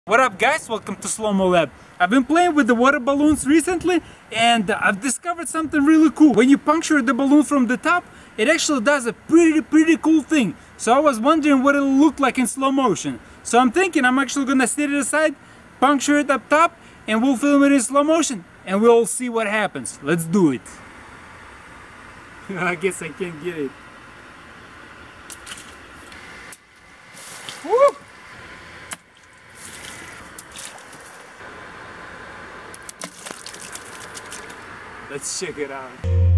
What up guys, welcome to Slow-Mo Lab. I've been playing with the water balloons recently and I've discovered something really cool. When you puncture the balloon from the top, it actually does a pretty cool thing. So I was wondering what it'll look like in slow motion. So I'm thinking I'm actually gonna set it aside, puncture it up top, and we'll film it in slow motion and we'll see what happens. Let's do it. I guess I can't get it. Woo! Let's check it out.